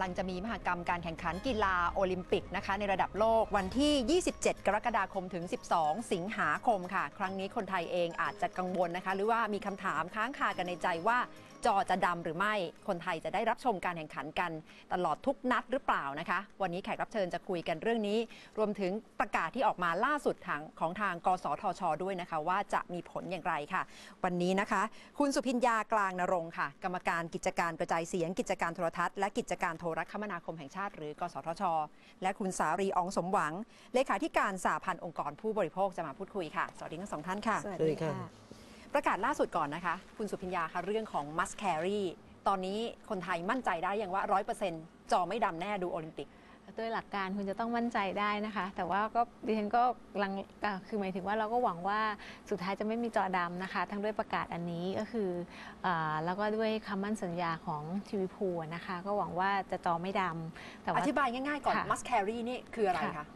ลังจะมีมหกรรมการแข่งขันกีฬาโอลิมปิกนะคะในระดับโลกวันที่ 27 กรกฎาคมถึง 12 สิงหาคมค่ะครั้งนี้คนไทยเองอาจจะกังวลนะคะหรือว่ามีคำถามค้างคากันในใจว่าจอจะดำหรือไม่คนไทยจะได้รับชมการแข่งขันกันตลอดทุกนัดหรือเปล่านะคะวันนี้แขกรับเชิญจะคุยกันเรื่องนี้รวมถึงประกาศที่ออกมาล่าสุดของทางกสทช.ด้วยนะคะว่าจะมีผลอย่างไรค่ะวันนี้นะคะคุณสุพิญญากลางนรงค์ค่ะกรรมการกิจการกระจายเสียงกิจการโทรทัศน์และกิจการโทรคมนาคมแห่งชาติหรือกสทช.และคุณสารีอองสมหวังเลขาธิการสหพันธ์องค์กรผู้บริโภคจะมาพูดคุยค่ะสวัสดีทั้งสองท่านค่ะสวัสดีค่ะประกาศล่าสุดก่อนนะคะคุณสุพิญญาค่ะเรื่องของ must carry ตอนนี้คนไทยมั่นใจได้อย่างว่า 100% จอไม่ดำแน่ดูโอลิมปิกโดยหลักการคุณจะต้องมั่นใจได้นะคะแต่ว่าก็ดิฉันก็คือหมายถึงว่าเราก็หวังว่าสุดท้ายจะไม่มีจอดำนะคะทั้งด้วยประกาศอันนี้ก็คือแล้วก็ด้วยคำมั่นสัญญาของทีวีพูนะคะก็หวังว่าจะจอไม่ดำแต่ว่าอธิบายง่ายๆก่อน must carry นี่คืออะไรคะ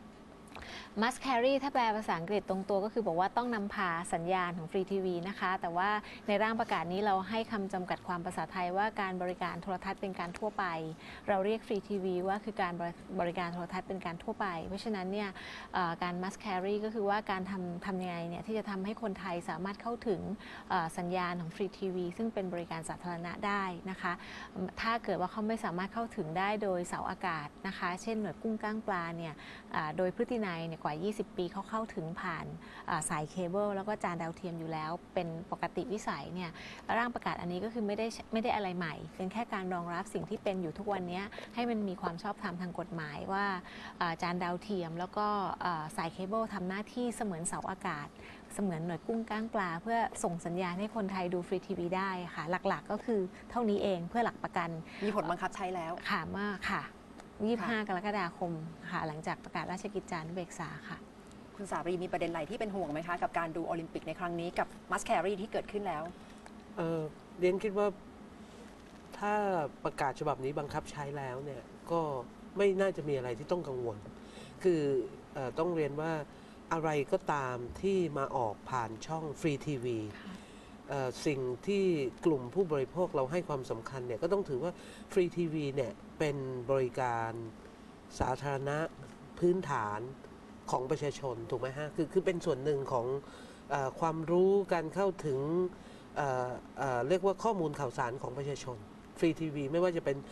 must carry ถ้าแปลภาษาอังกฤษตรงตัวก็คือบอกว่าต้องนำพาสัญญาณของฟรีทีวีนะคะแต่ว่าในร่างประกาศนี้เราให้คำจำกัดความภาษาไทยว่าการบริการโทรทัศน์เป็นการทั่วไปเราเรียกฟรีทีวีว่าคือการบริการโทรทัศน์เป็นการทั่วไปเพราะฉะนั้นเนี่ยการ must carry ก็คือว่าการทำยังไงเนี่ยที่จะทำให้คนไทยสามารถเข้าถึงสัญญาณของฟรีทีวีซึ่งเป็นบริการสาธารณะได้นะคะถ้าเกิดว่าเขาไม่สามารถเข้าถึงได้โดยเสาอากาศนะคะเช่นหน่วยกุ้งก้างปลาเนี่ยโดยพฤตินัยกว่า20 ปีเขาเข้าถึงผ่านสายเคเบิลแล้วก็จานดาวเทียมอยู่แล้วเป็นปกติวิสัยเนี่ยร่างประกาศอันนี้ก็คือไม่ได้อะไรใหม่เป็นแค่การรองรับสิ่งที่เป็นอยู่ทุกวันนี้ให้มันมีความชอบธรรมทางกฎหมายว่าจานดาวเทียมแล้วก็สายเคเบิลทำหน้าที่เสมือนเสาอากาศเสมือนหน่วยกุ้งก้างปลาเพื่อส่งสัญญาณให้คนไทยดูฟรีทีวีได้ค่ะหลักๆก็คือเท่านี้เองเพื่อหลักประกันมีผลบังคับใช้แล้วค่ะมากค่ะ25 กรกฎาคมค่ะหลังจากประกาศราชกิจจานุเบกษาค่ะคุณสารีมีประเด็นอะไรที่เป็นห่วงไหมคะกับการดูโอลิมปิกในครั้งนี้กับ must carry ที่เกิดขึ้นแล้วเรียนคิดว่าถ้าประกาศฉบับนี้บังคับใช้แล้วเนี่ยก็ไม่น่าจะมีอะไรที่ต้องกังวลคือต้องเรียนว่าอะไรก็ตามที่มาออกผ่านช่องฟรีทีวีสิ่งที่กลุ่มผู้บริโภคเราให้ความสำคัญเนี่ยก็ต้องถือว่าฟรีทีวีเนี่ยเป็นบริการสาธารณะพื้นฐานของประชาชนถูกไหมฮะคือเป็นส่วนหนึ่งของความรู้การเข้าถึงเรียกว่าข้อมูลข่าวสารของประชาชนฟรีทีวีไม่ว่าจะเป็น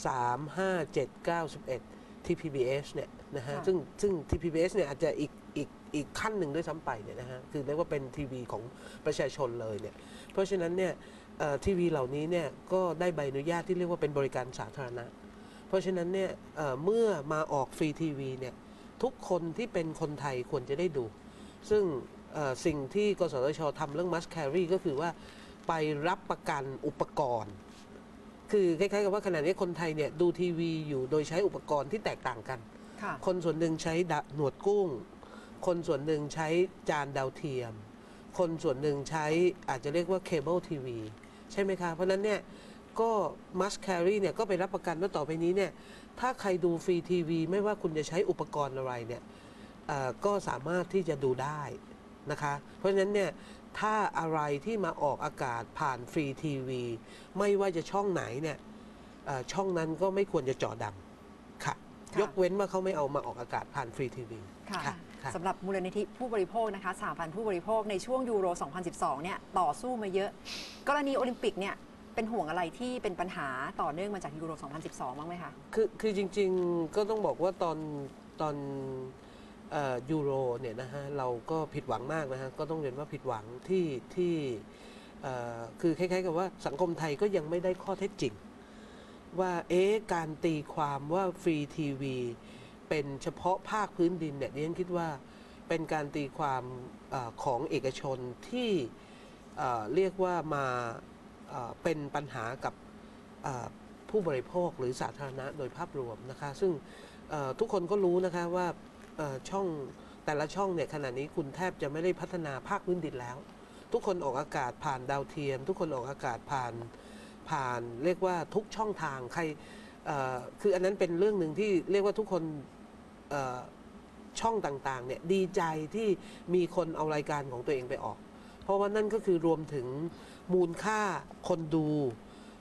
3 5 7 9 11 TPBS เนี่ยนะฮะซึ่ง TPBS เนี่ยอาจจะอีกขั้นหนึ่งด้วยซ้ำไปเนี่ยนะฮะคือเรียกว่าเป็นทีวีของประชาชนเลยเนี่ยเพราะฉะนั้นเนี่ยทีวีเหล่านี้เนี่ยก็ได้ใบอนุญาตที่เรียกว่าเป็นบริการสาธารณะเพราะฉะนั้นเนี่ยเมื่อมาออกฟรีทีวีเนี่ยทุกคนที่เป็นคนไทยควรจะได้ดูซึ่งสิ่งที่กสทช.ทำเรื่อง must carry ก็คือว่าไปรับประกันอุปกรณ์คือคล้ายๆกับว่าขณะนี้คนไทยเนี่ยดูทีวีอยู่โดยใช้อุปกรณ์ที่แตกต่างกันคนส่วนหนึ่งใช้หนวดกุ้งคนส่วนหนึ่งใช้จานดาวเทียมคนส่วนหนึ่งใช้อาจจะเรียกว่าเคเบิลทีวีใช่ไหมคะเพราะนั้นเนี่ยก็ must carry เนี่ยก็ไปรับประกันว่าต่อไปนี้เนี่ยถ้าใครดูฟรีทีวีไม่ว่าคุณจะใช้อุปกรณ์อะไรเนี่ยก็สามารถที่จะดูได้นะคะเพราะฉะนั้นเนี่ยถ้าอะไรที่มาออกอากาศผ่านฟรีทีวีไม่ว่าจะช่องไหนเนี่ยช่องนั้นก็ไม่ควรจะจอดำค่ะยกเว้นว่าเขาไม่เอามาออกอากาศผ่านฟรีทีวีค่ะสำหรับมูลนิธิผู้บริโภคนะคะสหพันธ์ผู้บริโภคในช่วงยูโร 2012 เนี่ยต่อสู้มาเยอะกรณีโอลิมปิกเนี่ยเป็นห่วงอะไรที่เป็นปัญหาต่อเนื่องมาจากยูโร 2012 บ้างไหมคะคือจริงๆก็ต้องบอกว่าตอนยูโรเนี่ยนะฮะเราก็ผิดหวังมากนะฮะก็ต้องเรียนว่าผิดหวังที่คือคล้ายๆกับว่าสังคมไทยก็ยังไม่ได้ข้อเท็จจริงว่าการตีความว่าฟรีทีวีเป็นเฉพาะภาคพื้นดินเนี่ยดิฉันคิดว่าเป็นการตีความของเอกชนที่เรียกว่ามาเป็นปัญหากับผู้บริโภคหรือสาธารณะโดยภาพรวมนะคะซึ่งทุกคนก็รู้นะคะว่าช่องแต่ละช่องเนี่ยขณะนี้คุณแทบจะไม่ได้พัฒนาภาคพื้นดินแล้วทุกคนออกอากาศผ่านดาวเทียมทุกคนออกอากาศผ่านเรียกว่าทุกช่องทางใครคืออันนั้นเป็นเรื่องหนึ่งที่เรียกว่าทุกคนช่องต่างๆเนี่ยดีใจที่มีคนเอารายการของตัวเองไปออกเพราะว่านั่นก็คือรวมถึงมูลค่าคนดู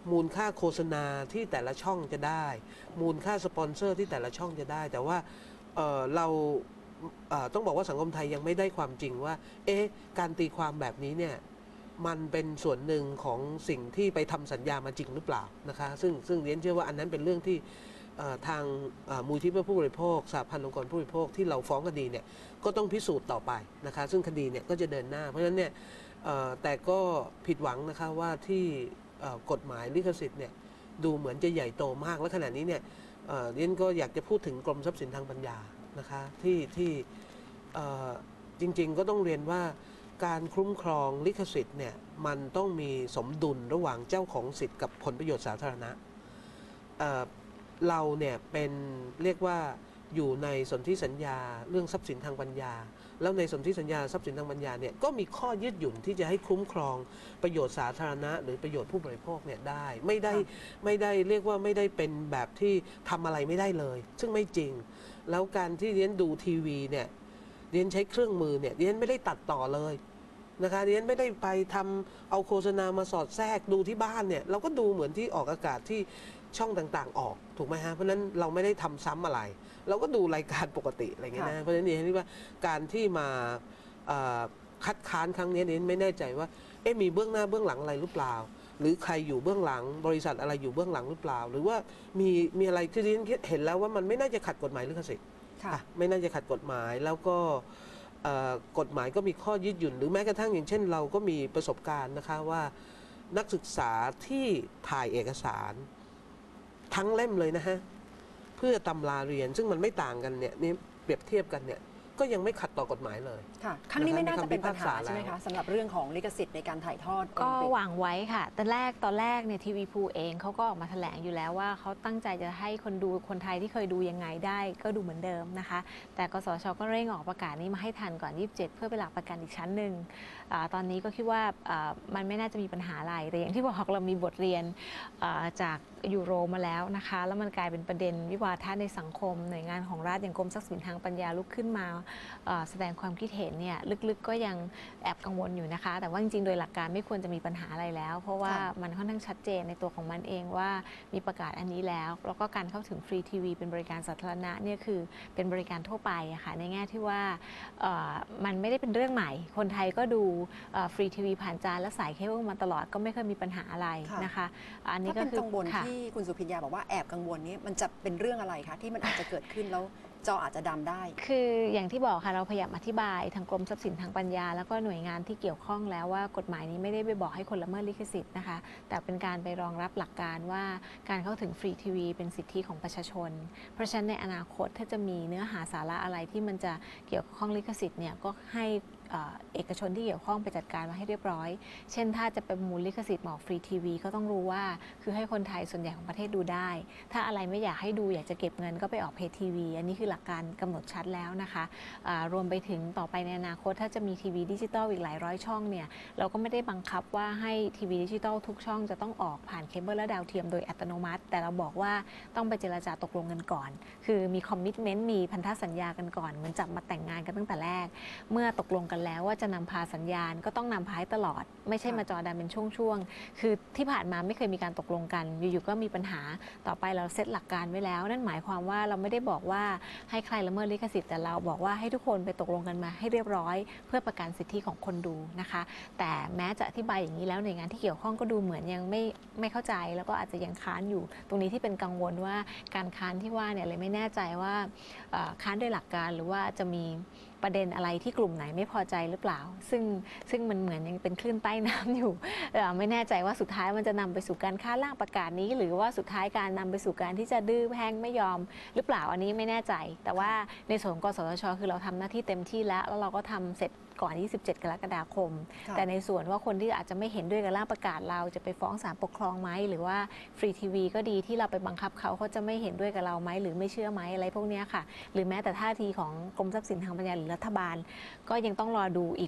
มูลค่าโฆษณาที่แต่ละช่องจะได้ มูลค่าสปอนเซอร์ที่แต่ละช่องจะได้ แต่ว่าเราต้องบอกว่าสังคมไทยยังไม่ได้ความจริงว่าการตีความแบบนี้เนี่ยมันเป็นส่วนหนึ่งของสิ่งที่ไปทำสัญญามาจริงหรือเปล่านะคะซึ่งเรียนเชื่อว่าอันนั้นเป็นเรื่องที่ทางมูลที่เพื่อผู้บริโภคสหพันธ์องค์กรผู้บริโภคที่เราฟ้องคดีเนี่ยก็ต้องพิสูจน์ต่อไปนะคะซึ่งคดีเนี่ยก็จะเดินหน้าเพราะฉะนั้นเนี่ยแต่ก็ผิดหวังนะคะว่าที่กฎหมายลิขสิทธิ์เนี่ยดูเหมือนจะใหญ่โตมากและขณะนี้เนี่ยเรียนก็อยากจะพูดถึงกรมทรัพย์สินทางปัญญานะคะที่จริงๆก็ต้องเรียนว่าการคุ้มครองลิขสิทธิ์เนี่ยมันต้องมีสมดุลระหว่างเจ้าของสิทธิ์กับผลประโยชน์สาธารณะเราเนี่ยเป็นเรียกว่าอยู่ในสนธิสัญญาเรื่องทรัพย์สินทางปัญญาแล้วในสนธิสัญญาทรัพย์สินทางปัญญาเนี่ยก็มีข้อยืดหยุ่นที่จะให้คุ้มครองประโยชน์สาธารณะหรือประโยชน์ผู้บริโภคเนี่ยได้ไม่ได้เรียกว่าไม่ได้เป็นแบบที่ทำอะไรไม่ได้เลยซึ่งไม่จริงแล้วการที่เรียนดูทีวีเนี่ยเรียนใช้เครื่องมือเนี่ยเรียนไม่ได้ตัดต่อเลยนะคะเรียนไม่ได้ไปทำเอาโฆษณามาสอดแทรกดูที่บ้านเนี่ยเราก็ดูเหมือนที่ออกอากาศที่ช่องต่างๆออกถูกไหมฮะเพราะฉะนั้นเราไม่ได้ทำซ้ำอะไรเราก็ดูรายการปกติอะไรเงี้ยนะเพราะฉะนั้นเห็นว่าการที่มาคัดค้านครั้งนี้ไม่แน่ใจว่ามีเบื้องหน้าเบื้องหลังอะไรหรือเปล่าหรือใครอยู่เบื้องหลังบริษัทอะไรอยู่เบื้องหลังหรือเปล่าหรือว่ามีอะไรที่เห็นแล้วว่ามันไม่น่าจะขัดกฎหมายลิขสิทธิ์ไม่น่าจะขัดกฎหมายแล้วก็กฎหมายก็มีข้อยืดหยุ่นหรือแม้กระทั่งอย่างเช่นเราก็มีประสบการณ์นะคะว่านักศึกษาที่ถ่ายเอกสารทั้งเล่มเลยนะฮะเพื่อตำราเรียนซึ่งมันไม่ต่างกันเนี่ยนี่เปรียบเทียบกันเนี่ยก็ยังไม่ขัดต่อกฎหมายเลยค่ะครั้งนี้ไม่น่าจะเป็นปัญหาใช่ไหมคะสำหรับเรื่องของลิขสิทธิ์ในการถ่ายทอดก็วางไว้ค่ะตอนแรกเนี่ยทีวีพูเองเขาก็ออกมาแถลงอยู่แล้วว่าเขาตั้งใจจะให้คนดูคนไทยที่เคยดูยังไงได้ก็ดูเหมือนเดิมนะคะแต่กสช.ก็เร่งออกประกาศนี้มาให้ทันก่อน27เพื่อไปหลักประกันอีกชั้นหนึ่งตอนนี้ก็คิดว่ามันไม่น่าจะมีปัญหาอะไรแต่อย่างที่บอกเรามีบทเรียนจากยูโรมาแล้วนะคะแล้วมันกลายเป็นประเด็นวิวาทะในสังคมหน่วยงานของรัฐอย่างกรมทรัพย์สินทางปัญญาลุกขึ้นมาแสดงความคิดเห็นเนี่ยลึกๆก็ยังแอบกังวลอยู่นะคะแต่ว่าจริงๆโดยหลักการไม่ควรจะมีปัญหาอะไรแล้วเพราะว่ามันค่อนข้างชัดเจนในตัวของมันเองว่ามีประกาศอันนี้แล้วก็การเข้าถึงฟรีทีวีเป็นบริการสาธารณะเนี่ยคือเป็นบริการทั่วไปอะค่ะในแง่ที่ว่ามันไม่ได้เป็นเรื่องใหม่คนไทยก็ดูฟรีทีวีผ่านจานและสายเคเบิลมาตลอดก็ไม่เคยมีปัญหาอะไรนะคะอันนี้ก็คือกังวลที่คุณสุพิญญาบอกว่าแอบกังวลนี้มันจะเป็นเรื่องอะไรคะที่มันอาจจะเกิดขึ้นแล้วจออาจจะดำได้คืออย่างที่บอกค่ะเราพยายามอธิบายทางกรมทรัพย์สินทางปัญญาแล้วก็หน่วยงานที่เกี่ยวข้องแล้วว่ากฎหมายนี้ไม่ได้ไปบอกให้คนละเมิดลิขสิทธิ์นะคะแต่เป็นการไปรองรับหลักการว่าการเข้าถึงฟรีทีวีเป็นสิทธิของประชาชนเพราะฉะนั้นในอนาคตถ้าจะมีเนื้อหาสาระอะไรที่มันจะเกี่ยวข้องลิขสิทธิ์เนี่ยก็ให้เอกชนที่เกี่ยวข้องไปจัดการมาให้เรียบร้อยเช่นถ้าจะเป็นมูลลิขสิทธิ์หมอกฟรีทีวีก็ต้องรู้ว่าคือให้คนไทยส่วนใหญ่ของประเทศดูได้ถ้าอะไรไม่อยากให้ดูอยากจะเก็บเงินก็ไปออกเพจทีวีอันนี้คือหลักการกำหนดชัดแล้วนะคะรวมไปถึงต่อไปในอนาคตถ้าจะมีทีวีดิจิตอลอีกหลายร้อยช่องเนี่ยเราก็ไม่ได้บังคับว่าให้ทีวีดิจิตอลทุกช่องจะต้องออกผ่านเคเบิลและดาวเทียมโดยอัตโนมัติแต่เราบอกว่าต้องไปเจรจาตกลงกันก่อนคือมีคอมมิตเมนต์มีพันธสัญญากันก่อนเหมือนจับมาแต่งงานกันตั้งแต่แรกเมื่อตกลงกันแล้วว่าจะนำพาสัญญาณก็ต้องนำพาให้ตลอดไม่ใช่มาจอดำเป็นช่วงๆคือที่ผ่านมาไม่เคยมีการตกลงกันอยู่ๆก็มีปัญหาต่อไปเราเซตหลักการไว้แล้วนั่นหมายความว่าเราไม่ได้บอกว่าให้ใครละเมิดลิขสิทธิ์แต่เราบอกว่าให้ทุกคนไปตกลงกันมาให้เรียบร้อยเพื่อประกันสิทธิของคนดูนะคะแต่แม้จะอธิบายอย่างนี้แล้วหน่วยงานที่เกี่ยวข้องก็ดูเหมือนยังไม่เข้าใจแล้วก็อาจจะยังค้านอยู่ตรงนี้ที่เป็นกังวลว่าการค้านที่ว่าเนี่ยเลยไม่แน่ใจว่าค้านด้วยหลักการหรือว่าจะมีประเด็นอะไรที่กลุ่มไหนไม่พอใจหรือเปล่าซึ่งมันเหมือนยังเป็นคลื่นใต้น้ำอยู่ไม่แน่ใจว่าสุดท้ายมันจะนำไปสู่การค้านร่างประกาศนี้หรือว่าสุดท้ายการนำไปสู่การที่จะดื้อแพงไม่ยอมหรือเปล่าอันนี้ไม่แน่ใจแต่ว่าในส่วนของกสทช.คือเราทำหน้าที่เต็มที่แล้วเราก็ทำเสร็จก่อน27 กรกฎาคมแต่ในส่วนว่าคนที่อาจจะไม่เห็นด้วยกับร่างประกาศเราจะไปฟ้องศาลปกครองไหมหรือว่าฟรีทีวีก็ดีที่เราไปบังคับเขาจะไม่เห็นด้วยกับเราไหมหรือไม่เชื่อไหมอะไรพวกนี้ค่ะหรือแม้แต่ท่าทีของกรมทรัพย์สินทางปัญญาหรือรัฐบาลก็ยังต้องรอดูอีก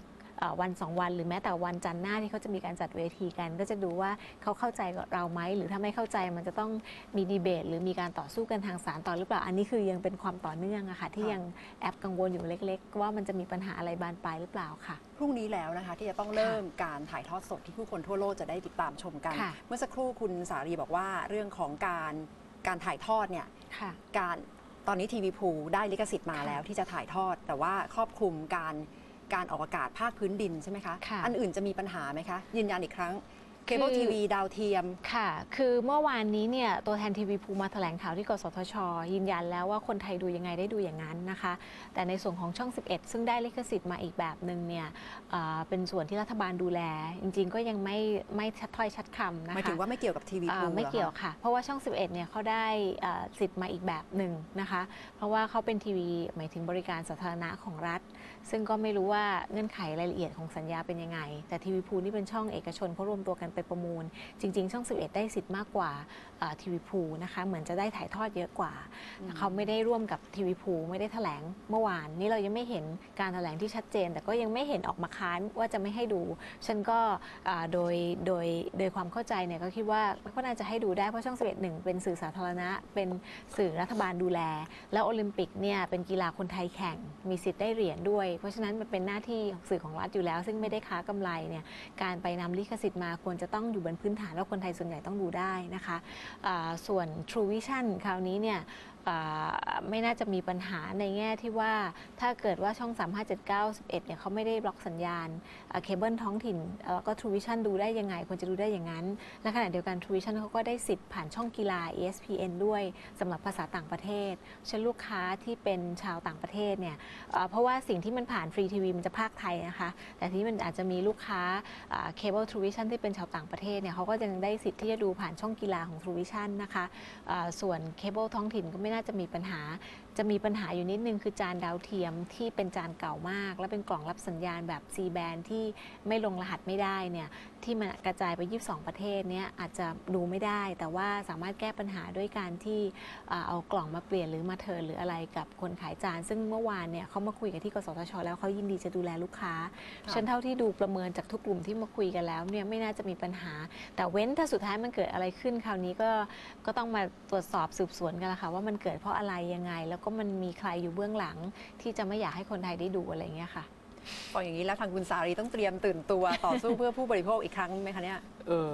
วัน2 วันหรือแม้แต่วันจันทร์หน้าที่เขาจะมีการจัดเวทีกัน ก็จะดูว่าเขาเข้าใจกับเราไหมหรือถ้าไม่เข้าใจมันจะต้องมีดีเบตหรือมีการต่อสู้กันทางศาลต่อหรือเปล่าอันนี้คือยังเป็นความต่อเนื่องอะค่ะที่ยังแอบกังวลอยู่เล็กๆว่ามันจะมีปัญหาอะไรบานปลายหรือเปล่าค่ะพรุ่งนี้แล้วนะคะที่จะต้องเริ่มการถ่ายทอดสดที่ผู้คนทั่วโลกจะได้ติดตามชมกันค่ะเมื่อสักครู่คุณสารีบอกว่าเรื่องของการถ่ายทอดเนี่ยค่ะตอนนี้ทีวีพูได้ลิขสิทธิ์มาค่ะแล้วที่จะถ่ายทอด แต่ว่าครอบคลุมการออกอากาศภาคพื้นดินใช่ไหมคะค่ะอันอื่นจะมีปัญหาไหมคะ ยืนยันอีกครั้งเคเบิลคือทีวีดาวเทียมค่ะ คือเมื่อวานนี้เนี่ยตัวแทนทีวีภูมาแถลงข่าวที่กสทชยืนยันแล้วว่าคนไทยดูยังไงได้ดูอย่างนั้นนะคะ แต่ในส่วนของช่อง 11 ซึ่งได้ลิขสิทธิ์มาอีกแบบหนึ่งเนี่ยเป็นส่วนที่รัฐบาลดูแล จริงๆก็ยังไม่ชัดถ้อยชัดคำนะคะหมายถึงว่าไม่เกี่ยวกับทีวีพูไม่เกี่ยวค่ะ เพราะว่าช่อง 11 เนี่ยเขาได้สิทธิ์มาอีกแบบหนึ่งนะคะ เพราะว่าเขาเป็นทีวีหมายถึงบริการสาธารณะของรัฐ ซึ่งก็ไม่รู้ว่าเงื่อนไขรายละเอียดของสัญญาเป็นยังไง แต่ทีวีพูนี่เป็นช่องเอกชนเขารวมตัวกันไปประมูล จริง ๆ ช่อง 11 ได้สิทธิ์มากกว่าทีวีพูนะคะ เหมือนจะได้ถ่ายทอดเยอะกว่า เขาไม่ได้ร่วมกับทีวีพูไม่ได้แถลงเมื่อวานนี้เรายังไม่เห็นการแถลงที่ชัดเจน แต่ก็ยังไม่เห็นออกมาค้านว่าจะไม่ให้ดู ฉันก็โดยความเข้าใจเนี่ยก็คิดว่าก็น่าจะให้ดูได้เพราะช่อง 11 หนึ่งเป็นสื่อสาธารณะเป็นสื่อรัฐบาลดูแล แล้วโอลิมปิกเนี่ยเป็นกีฬาคนไทยแข่งมีสิทธิ์ได้เหรียญด้วย เพราะฉะนั้นมันเป็นหน้าที่ของสื่อของรัฐอยู่แล้ว ซึ่งไม่ได้ค้ากำไรเนี่ยการไปนำลิขสิทธิ์มาควรจะต้องอยู่บนพื้นฐานว่าคนไทยส่วนใหญ่ต้องดูได้นะคะส่วน True Vision คราวนี้เนี่ยไม่น่าจะมีปัญหาในแง่ที่ว่าถ้าเกิดว่าช่อง 3579 11 เนี่ยเขาไม่ได้บล็อกสัญญาณเคเบิลท้องถิ่นแล้วก็ True Vision ดูได้ยังไงควรจะดูได้อย่างนั้น และขณะเดียวกัน True Vision เขาก็ได้สิทธิ์ผ่านช่องกีฬา ESPN ด้วยสำหรับภาษาต่างประเทศฉะนั้นลูกค้าที่เป็นชาวต่างประเทศเนี่ยเพราะว่าสิ่งที่มันผ่านฟรีทีวีมันจะภาคไทยนะคะแต่ที่มันอาจจะมีลูกค้าเคเบิล True Vision ที่เป็นชาวต่างประเทศเนี่ยเขาก็ยังได้สิทธิ์ที่จะดูผ่านช่องกีฬาของ True Vision นะคะส่วนเคเบิลท้องถิ่นก็ไม่น่าจะมีปัญหาจะมีปัญหาอยู่นิดนึงคือจานดาวเทียมที่เป็นจานเก่ามากและเป็นกล่องรับสัญญาณแบบ C band ที่ไม่ลงรหัสไม่ได้เนี่ยที่มันกระจายไป22ประเทศเนี่ยอาจจะดูไม่ได้แต่ว่าสามารถแก้ปัญหาด้วยการที่เอากล่องมาเปลี่ยนหรือมาเทิร์นหรืออะไรกับคนขายจานซึ่งเมื่อวานเนี่ยเขามาคุยกับที่กสทชแล้วเขายินดีจะดูแลลูกค้าฉันเท่าที่ดูประเมินจากทุกกลุ่มที่มาคุยกันแล้วเนี่ยไม่น่าจะมีปัญหาแต่เว้นถ้าสุดท้ายมันเกิดอะไรขึ้นคราวนี้ก็ต้องมาตรวจสอบสืบสวนกันละค่ะว่ามันเกิดเพราะอะไรยังไงแล้วก็มันมีใครอยู่เบื้องหลังที่จะไม่อยากให้คนไทยได้ดูอะไรอย่างเงี้ยค่ะพออย่างนี้แล้วทางคุณสารีต้องเตรียมตื่นตัวต่อสู้เพื่อผู้บริโภคอีกครั้งไหมคะเนี่ย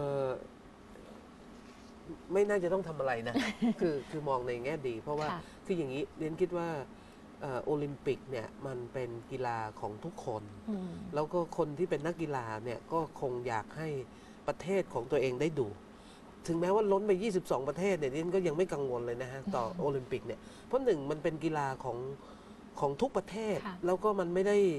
ไม่น่าจะต้องทำอะไรนะ คือมองในแง่ดี เพราะว่าคืออย่างนี้เรียนคิดว่าโอลิมปิกเนี่ยมันเป็นกีฬาของทุกคนแล้วก็คนที่เป็นนักกีฬาเนี่ยก็คงอยากให้ประเทศของตัวเองได้ดู ถึงแม้ว่าล้นไป22ประเทศเนี่ยนี่ก็ยังไม่กังวลเลยนะฮะต่อโอลิมปิกเนี่ยเพราะหนึ่งมันเป็นกีฬาของทุกประเทศแล้วก็มัน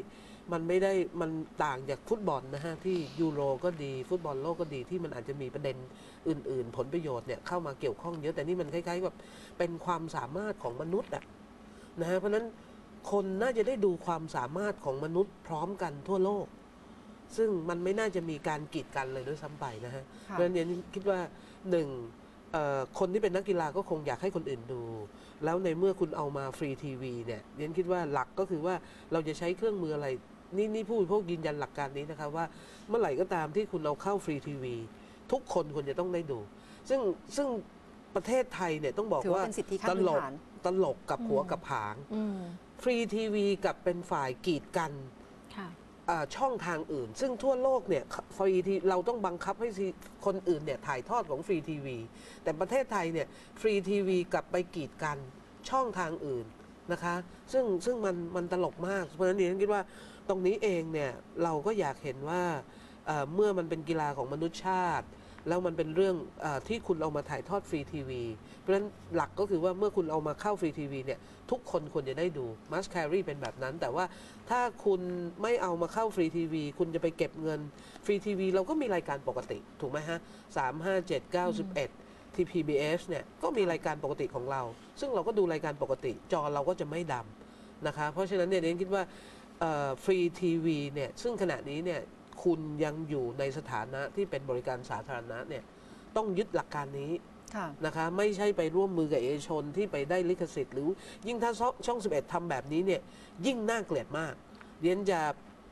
ต่างจากฟุตบอลนะฮะที่ยูโรก็ดีฟุตบอลโลกก็ดีที่มันอาจจะมีประเด็นอื่นๆผลประโยชน์เนี่ยเข้ามาเกี่ยวข้องเยอะแต่นี่มันคล้ายๆแบบเป็นความสามารถของมนุษย์อะนะฮะเพราะฉะนั้นคนน่าจะได้ดูความสามารถของมนุษย์พร้อมกันทั่วโลกซึ่งมันไม่น่าจะมีการกีดกันเลยด้วยซ้ำไปนะฮะเพราะฉะนั้นเนี่ยคิดว่าหนึ่งคนที่เป็นนักกีฬาก็คงอยากให้คนอื่นดูแล้วในเมื่อคุณเอามาฟรีทีวีเนี่ยเรียนคิดว่าหลักก็คือว่าเราจะใช้เครื่องมืออะไรนี่ผู้บริโภคยืนยันหลักการนี้นะครับว่าเมื่อไหร่ก็ตามที่คุณเอาเข้าฟรีทีวีทุกคนควรจะต้องได้ดูซึ่งประเทศไทยเนี่ยต้องบอกว่าตลกกับหัวกับหางฟรีทีวีกับเป็นฝ่ายกีดกันช่องทางอื่นซึ่งทั่วโลกเนี่ยฟรีทีเราต้องบังคับให้คนอื่นเนี่ยถ่ายทอดของฟรีทีวีแต่ประเทศไทยเนี่ยฟรีทีวีกับไปกีดกันช่องทางอื่นนะคะซึ่งมันตลกมากเพราะฉะนั้นผมคิดว่าตรงนี้เองเนี่ยเราก็อยากเห็นว่าเมื่อมันเป็นกีฬาของมนุษยชาติแล้วมันเป็นเรื่องที่คุณเอามาถ่ายทอดฟรีทีวีเพราะฉะนั้นหลักก็คือว่าเมื่อคุณเอามาเข้าฟรีทีวีเนี่ยทุกคนควรจะได้ดูมัสแครีเป็นแบบนั้นแต่ว่าถ้าคุณไม่เอามาเข้าฟรีทีวีคุณจะไปเก็บเงินฟรีทีวีเราก็มีรายการปกติถูกไหมฮะ3 5 7 9 11ที่ PBS เนี่ยก็มีรายการปกติของเราซึ่งเราก็ดูรายการปกติจอเราก็จะไม่ดำนะคะเพราะฉะนั้นเนี่ยเรนคิดว่าฟรีทีวีเนี่ยซึ่งขณะนี้เนี่ยคุณยังอยู่ในสถานะที่เป็นบริการสาธารณะเนี่ยต้องยึดหลักการนี้นะคะไม่ใช่ไปร่วมมือกับเอกชนที่ไปได้ลิขสิทธิ์หรือยิ่งถ้าช่อง 11ทำแบบนี้เนี่ยยิ่งน่าเกลียดมากเรียนจะ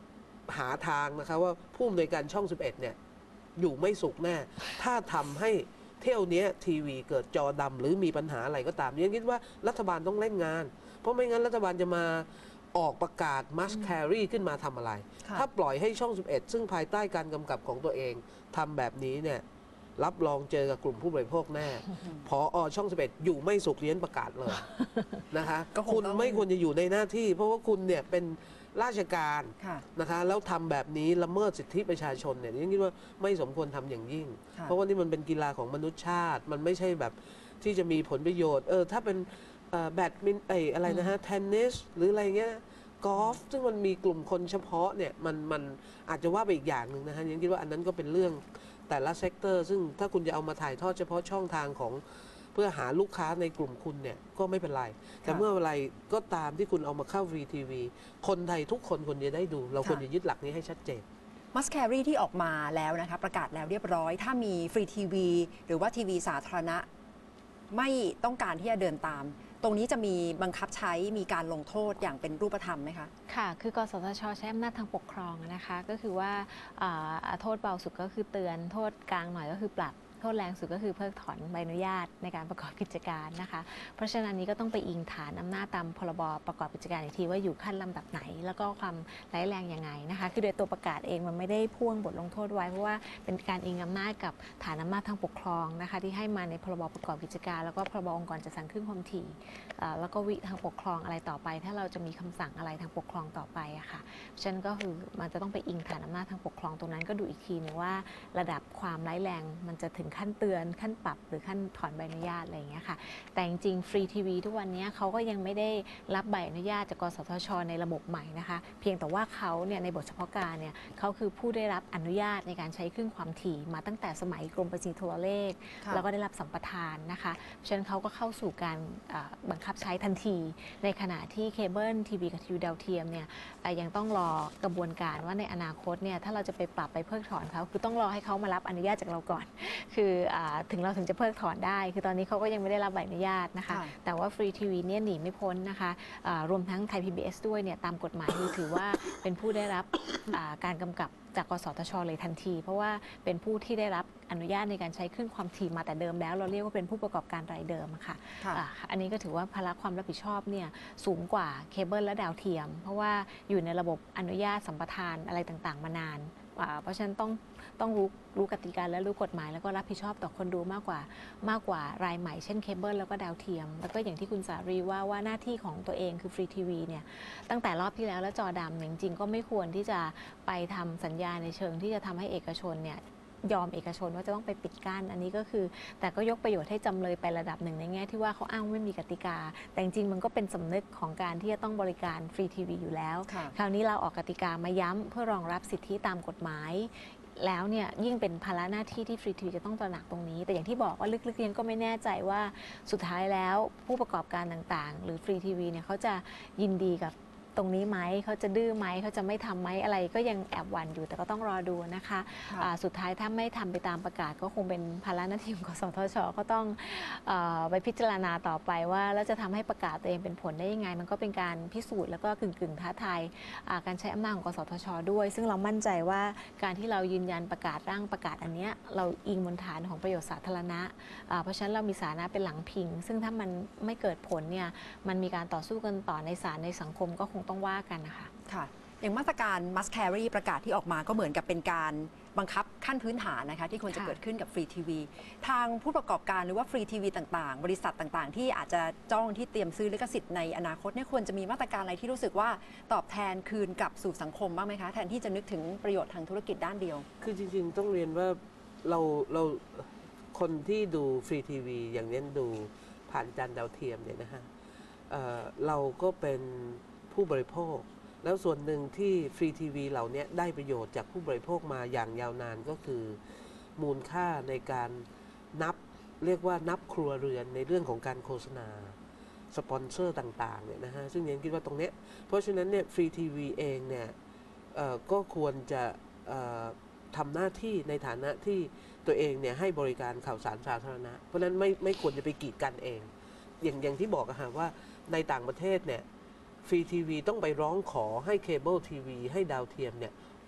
หาทางนะคะว่าผู้อำนวยการช่อง 11 เนี่ยอยู่ไม่สุขแน่ ถ้าทำให้เที่ยวนี้ทีวีเกิดจอดำหรือมีปัญหาอะไรก็ตามเนี่ยคิดว่ารัฐบาลต้องเล่นงาน เพราะไม่งั้นรัฐบาลจะมาออกประกาศ must carry ขึ้นมาทำอะไรค่ะถ้าปล่อยให้ช่อง 11 ซึ่งภายใต้การกำกับของตัวเองทำแบบนี้เนี่ยรับรองเจอกับกลุ่มผู้บริโภคแน่ พอช่อง 11 อยู่ไม่สุขเลี้ยนประกาศเลยนะคะก็คงคุณต้องไม่ควรจะอยู่ในหน้าที่ เพราะว่าคุณเนี่ยเป็นราชการค่ะนะคะแล้วทำแบบนี้ละเมิดสิทธิประชาชนเนี่ยยังคิดว่าไม่สมควรทำอย่างยิ่งค่ะเพราะว่านี่มันเป็นกีฬาของมนุษยชาติ มันไม่ใช่แบบที่จะมีผลประโยชน์ถ้าเป็นแบดมินอะไรนะฮะเทนนิสหรืออะไรเงี้ยกอล์ฟซึ่งมันมีกลุ่มคนเฉพาะเนี่ยมันอาจจะว่าไปอีกอย่างหนึ่งนะฮะยังคิดว่าอันนั้นก็เป็นเรื่องแต่ละเซกเตอร์ซึ่งถ้าคุณจะเอามาถ่ายทอดเฉพาะช่องทางของเพื่อหาลูกค้าในกลุ่มคุณเนี่ยก็ไม่เป็นไร แต่เมื่อไรก็ตามที่คุณเอามาเข้าฟรีทีวีคนไทยทุกคนควรจะได้ดู เราควรจะยึดหลักนี้ให้ชัดเจนมัสแครีที่ออกมาแล้วนะคะประกาศแล้วเรียบร้อย ถ้ามีฟรีทีวีหรือว่าทีวีสาธารณะไม่ต้องการที่จะเดินตาม ตรงนี้จะมีบังคับใช้มีการลงโทษอย่างเป็นรูปธรรมไหมคะค่ะ คือกสทชใช้อำนาจทางปกครองนะคะ ก็คือว่าโทษเบาสุดก็คือเตือน โทษกลางหน่อยก็คือปรับ โทษแรงสุดก็คือเพิกถอนใบอนุญาตในการประกอบกิจการนะคะ เพราะฉะนั้นนี้ก็ต้องไปอิงฐานอำนาจตามพรบประกอบกิจการอีกทีว่าอยู่ขั้นลำดับไหน แล้วก็ความร้ายแรงยังไงนะคะ คือโดยตัวประกาศเองมันไม่ได้พ่วงบทลงโทษไว้เพราะว่าเป็นการอิงอำนาจกับฐานอำนาจทางปกครองนะคะที่ให้มาในพรบประกอบกิจการแล้วก็พรบองค์กรจัดสรรคลื่นความถี่แล้วก็วิทางปกครองอะไรต่อไป ถ้าเราจะมีคำสั่งอะไรทางปกครองต่อไปอะค่ะฉะนั้นก็คือมันจะต้องไปอิงฐานอำนาจทางปกครองตรงนั้นก็ดูอีกทีนึงว่าระดับความร้ายแรงมันจะถึงขั้นเตือนขั้นปรับหรือขั้นถอนใบอนุญาตอะไรอย่างเงี้ยค่ะแต่จริงๆฟรีทีวีทุกวันนี้เขาก็ยังไม่ได้รับใบอนุญาตจากกสทชในระบบใหม่นะคะเพียงแต่ว่าเขาเนี่ยในบทเฉพาะการเนี่ยเขาคือผู้ได้รับอนุญาตในการใช้คลื่นความถี่มาตั้งแต่สมัยกรมประสิทธิโทรเลขค่ะแล้วก็ได้รับสัมปทานนะคะเพราะฉะนั้นเขาก็เข้าสู่การบังคับใช้ทันที ในขณะที่เคเบิลทีวีกับทีวีดาวเทียมเนี่ยยังต้องรอกระบวนการว่าในอนาคตเนี่ยถ้าเราจะไปปรับไปเพิกถอนเขาคือต้องรอให้เขามารับอนุญาตจากเราก่อน คือถึงเราถึงจะเพิกถอนได้ คือตอนนี้เขาก็ยังไม่ได้รับใบอนุญาตนะคะค่ะแต่ว่าฟรีทีวีเนี่ยหนีไม่พ้นนะคะรวมทั้งไทย PBS ด้วยเนี่ยตามกฎหมายถือว่าเป็นผู้ได้รับการกำกับจากกสทชเลยทันที เพราะว่าเป็นผู้ที่ได้รับอนุญาตในการใช้คลื่นความถี่มาแต่เดิมแล้วเราเรียกว่าเป็นผู้ประกอบการรายเดิมอะค่ะค่ะอันนี้ก็ถือว่าภาระความรับผิดชอบเนี่ยสูงกว่าเคเบิลและดาวเทียม เพราะว่าอยู่ในระบบอนุญาตสัมปทานอะไรต่างๆมานานเพราะฉะนั้นต้องรู้กติกาและรู้กฎหมายแล้วก็รับผิดชอบต่อคนดูมากกว่ารายใหม่เช่นเคเบิลแล้วก็ดาวเทียม แล้วก็อย่างที่คุณสารีว่าหน้าที่ของตัวเองคือฟรีทีวีเนี่ยตั้งแต่รอบที่แล้วและจอดำเนี่ยจริงๆก็ไม่ควรที่จะไปทำสัญญาในเชิงที่จะทำให้เอกชนเนี่ยยอมเอกชนว่าจะต้องไปปิดกั้นอันนี้ก็คือแต่ก็ยกประโยชน์ให้จำเลยไประดับหนึ่งในแง่ที่ว่าเขาอ้างไม่มีกติกาแต่จริงๆมันก็เป็นสำนึกของการที่จะต้องบริการฟรีทีวีอยู่แล้วค่ะคราวนี้เราออกกติกามาย้ำเพื่อรองรับสิทธิตามกฎหมายแล้วเนี่ยยิ่งเป็นภาระหน้าที่ที่ฟรีทีวีจะต้องตระหนักตรงนี้แต่อย่างที่บอกว่าลึกๆยังก็ไม่แน่ใจว่าสุดท้ายแล้วผู้ประกอบการต่างๆหรือฟรีทีวีเนี่ยเขาจะยินดีกับตรงนี้ไหมเขาจะดื้อไหมเขาจะไม่ทำไหมอะไรก็ยังแอบหวั่นอยู่แต่ก็ต้องรอดูนะคะค่ะสุดท้ายถ้าไม่ทำไปตามประกาศก็คงเป็นภาระหน้าที่ของกสทชก็ต้องไปพิจารณาต่อไปว่าแล้วจะทำให้ประกาศตัวเองเป็นผลได้ยังไง มันก็เป็นการพิสูจน์แล้วก็กึ่งท้าทายการใช้อำนาจของกสทชด้วย ซึ่งเรามั่นใจว่าการที่เรายืนยันประกาศร่างประกาศอันเนี้ยเราอิงบนฐานของประโยชน์สาธารณะเพราะฉะนั้นเรามีสาธารณะเป็นหลังพิง ซึ่งถ้ามันไม่เกิดผลเนี่ยมันมีการต่อสู้กันต่อในศาลในสังคมก็คงต้องว่ากันนะคะค่ะ อย่างมาตรการ must carry ประกาศที่ออกมาก็เหมือนกับเป็นการบังคับขั้นพื้นฐานนะคะที่ควรจะค่ะเกิดขึ้นกับฟรีทีวีทางผู้ประกอบการหรือว่าฟรีทีวีต่างๆ บริษัทต่างๆ ที่อาจจะจ้องที่เตรียมซื้อลิขสิทธิ์ในอนาคตเนี่ยควรจะมีมาตรการอะไรที่รู้สึกว่าตอบแทนคืนกลับสู่สังคมบ้างไหมคะแทนที่จะนึกถึงประโยชน์ทางธุรกิจด้านเดียวคือจริงๆ ต้องเรียนว่าเราคนที่ดูฟรีทีวีอย่างนี้ดูผ่านจานดาวเทียมเนี่ยนะฮะเราก็เป็นผู้บริโภค แล้วส่วนหนึ่งที่ฟรีทีวีเหล่านี้ได้ประโยชน์จากผู้บริโภคมาอย่างยาวนานก็คือมูลค่าในการเรียกว่านับครัวเรือนในเรื่องของการโฆษณาสปอนเซอร์ต่างๆเนี่ยนะฮะซึ่งยังคิดว่าตรงเนี้ยเพราะฉะนั้นเนี่ยฟรีทีวีเองเนี่ยก็ควรจะทำหน้าที่ในฐานะที่ตัวเองเนี่ยให้บริการข่าวสารสาธารณะเพราะฉะนั้นไม่ควรจะไปกีดกันเองอย่างที่บอกอะฮะว่าในต่างประเทศเนี่ยฟรีทีวีต้องไปร้องขอให้เคเบิลทีวีให้ดาวเทียมเนี่ย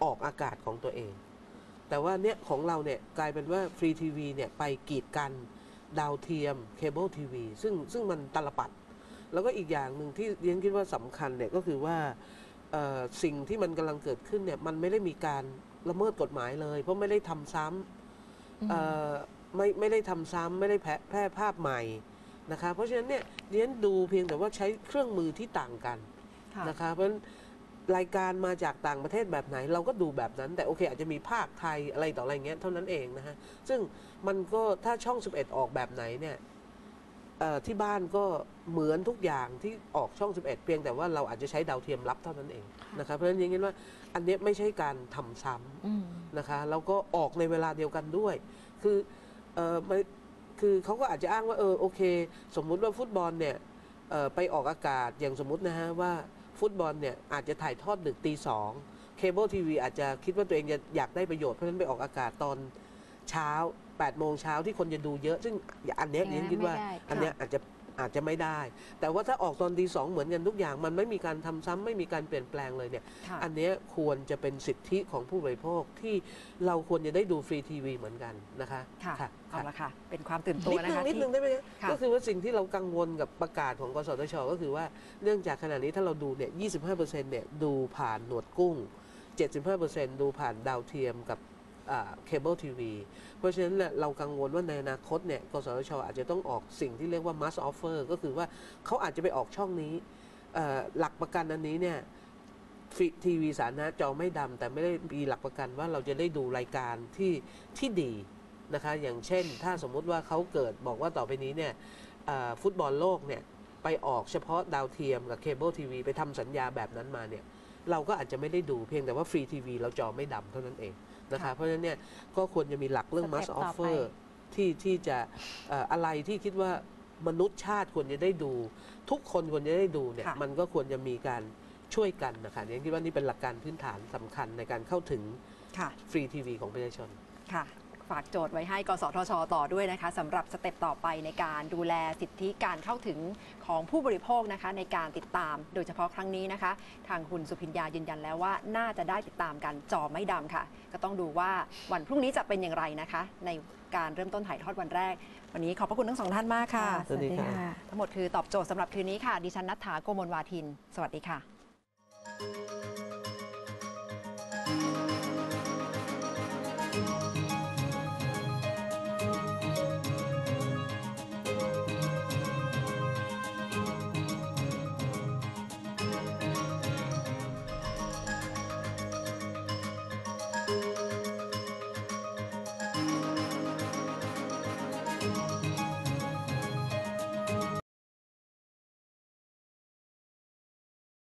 ออกอากาศของตัวเอง แต่ว่าเนี่ยของเราเนี่ยกลายเป็นว่าฟรีทีวีเนี่ยไปกีดกันดาวเทียมเคเบิลทีวีซึ่งมันตลปัดแล้วก็อีกอย่างหนึ่งที่เรียนคิดว่าสำคัญเนี่ยก็คือว่าสิ่งที่มันกำลังเกิดขึ้นเนี่ยมันไม่ได้มีการละเมิดกฎหมายเลยเพราะไม่ได้ทำซ้ำไม่ได้ทำซ้ำไม่ได้แพร่ภาพใหม่นะคะเพราะฉะนั้นเนี่ยเรียนดูเพียงแต่ว่าใช้เครื่องมือที่ต่างกันนะคะเพราะฉะนั้นรายการมาจากต่างประเทศแบบไหนเราก็ดูแบบนั้นแต่โอเคอาจจะมีภาคไทยอะไรต่ออะไรเงี้ยเท่านั้นเองนะฮะซึ่งมันก็ถ้าช่อง 11 ออกแบบไหนเนี่ยที่บ้านก็เหมือนทุกอย่างที่ออกช่อง 11 เพียงแต่ว่าเราอาจจะใช้ดาวเทียมรับเท่านั้นเองนะคะเพราะฉะนั้นอย่างนี้ว่าอันนี้ไม่ใช่การทำซ้ำนะคะแล้วก็ออกในเวลาเดียวกันด้วยคือเขาก็อาจจะอ้างว่าโอเคสมมุติว่าฟุตบอลเนี่ยไปออกอากาศอย่างสมมุตินะฮะว่าฟุตบอลเนี่ยอาจจะถ่ายทอดดึกตี 2เคเบิลทีวีอาจจะคิดว่าตัวเองอยากได้ประโยชน์เพราะฉะนั้นไปออกอากาศตอนเช้า8 โมงเช้าที่คนจะดูเยอะซึ่งอันนี้เรียนคิดว่าอันนี้อาจจะไม่ได้แต่ว่าถ้าออกตอนตี 2เหมือนกันทุกอย่างมันไม่มีการทำซ้ำไม่มีการเปลี่ยนแปลงเลยเนี่ยอันนี้ควรจะเป็นสิทธิของผู้บริโภคที่เราควรจะได้ดูฟรีทีวีเหมือนกันนะคะค่ะเอาละค่ะเป็นความตื่นตัวนะคะนิดนึงได้ไหมก็คือว่าสิ่งที่เรากังวลกับประกาศของกสทชก็คือว่าเนื่องจากขณะนี้ถ้าเราดูเนี่ย 25% เนี่ยดูผ่านหนวดกุ้ง 75% ดูผ่านดาวเทียมกับเคเบิลทีวีเพราะฉะนั้นเรากังวลว่าในอนาคตเนี่ยกสทชอาจจะต้องออกสิ่งที่เรียกว่า must offer ก็คือว่าเขาอาจจะไปออกช่องนี้หลักประกันอันนี้เนี่ยฟรีทีวีสาธารณะจอไม่ดำแต่ไม่ได้มีหลักประกันว่าเราจะได้ดูรายการที่ดีนะคะอย่างเช่นถ้าสมมุติว่าเขาเกิดบอกว่าต่อไปนี้เนี่ยฟุตบอลโลกเนี่ยไปออกเฉพาะดาวเทียมกับเคเบิลทีวีไปทำสัญญาแบบนั้นมาเนี่ยเราก็อาจจะไม่ได้ดูเพียงแต่ว่าฟรีทีวีเราจอไม่ดำเท่านั้นเองนะคะเพราะฉะนั้นเนี่ยก็ควรจะมีหลักเรื่อง must offer ที่จะอะไรที่คิดว่ามนุษย์ชาติควรจะได้ดูทุกคนควรจะได้ดูเนี่ยมันก็ควรจะมีการช่วยกันนะคะเนี่ยคิดว่านี่เป็นหลักการพื้นฐานสำคัญในการเข้าถึงฟรีทีวีของประชาชนค่ะฝากโจทย์ไว้ให้กสทชต่อด้วยนะคะสำหรับสเต็ปต่อไปในการดูแลสิทธิการเข้าถึงของผู้บริโภคนะคะในการติดตามโดยเฉพาะครั้งนี้นะคะทางคุณสุพิญญายืนยันแล้วว่าน่าจะได้ติดตามกันจอไม่ดำค่ะก็ต้องดูว่าวันพรุ่งนี้จะเป็นอย่างไรนะคะในการเริ่มต้นถ่ายทอดวันแรกวันนี้ขอบพระคุณทั้งสองท่านมากค่ะสวัสดีค่ะทั้งหมดคือตอบโจทย์สำหรับคืนนี้ค่ะดิฉันณัฐฐา โกมลวาทินสวัสดีค่ะ